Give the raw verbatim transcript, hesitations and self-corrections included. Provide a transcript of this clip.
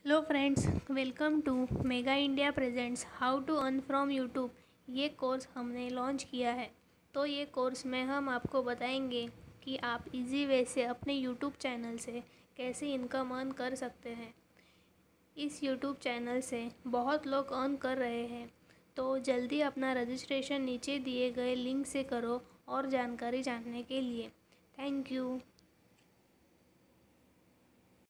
Hello friends, welcome to mega India presents how to earn from YouTube. ये course हमने launch किया है। तो ये कोर्स में हम आपको बताएंगे कि आप इजी वे से अपने यूट्यूब चैनल से कैसे इनकम अर्न कर सकते हैं। इस यूट्यूब चैनल से बहुत लोग अर्न कर रहे हैं, तो जल्दी अपना रजिस्ट्रेशन नीचे दिए गए लिंक से करो और जानकारी जानने के लिए। Thank you.